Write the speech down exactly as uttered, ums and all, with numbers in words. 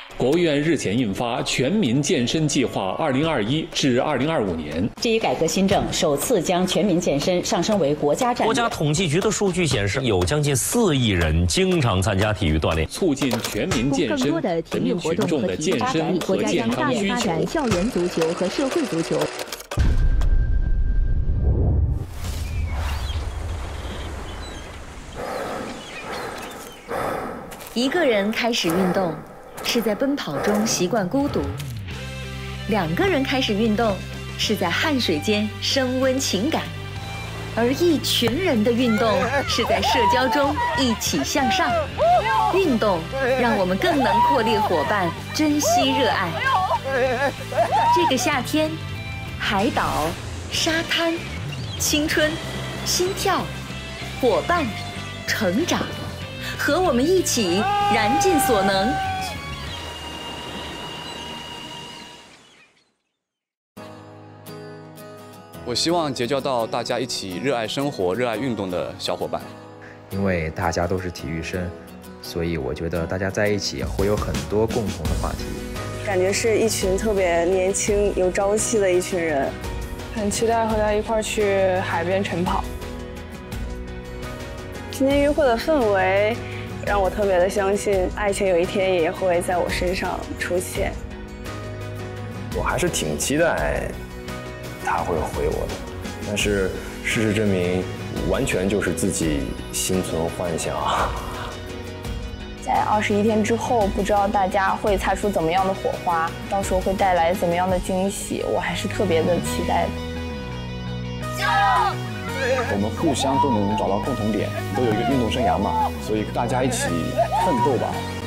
国务院日前印发《全民健身计划（二零二一至二零二五年）》， 这一改革新政首次将全民健身上升为国家战略。 国家统计局的数据显示，有将近四亿人经常参加体育锻炼， 促进全民健身，人民群众的健身和健康需求。 发展校园足球和社会足球。 一个人开始运动，是在奔跑中习惯孤独；两个人开始运动，是在汗水间升温情感；而一群人的运动，是在社交中一起向上。运动让我们更能扩列伙伴，珍惜热爱。这个夏天，海岛、沙滩、青春、心跳、伙伴、成长。和我们一起燃尽所能。 我希望结交到大家一起热爱生活、热爱运动的小伙伴。 因为大家都是体育生，所以我觉得大家在一起会有很多共同的话题。 感觉是一群特别年轻、有朝气的一群人， 很期待和他一块儿去海边晨跑。 今天约会的氛围让我特别的相信，爱情有一天也会在我身上出现。 我还是挺期待他会回我的，但是事实证明，完全就是自己心存幻想。 在二十一天之后，不知道大家会擦出怎么样的火花，到时候会带来怎么样的惊喜，我还是特别的期待的。 加油！我们互相都能找到共同点，都有一个运动生涯嘛，所以大家一起奋斗吧。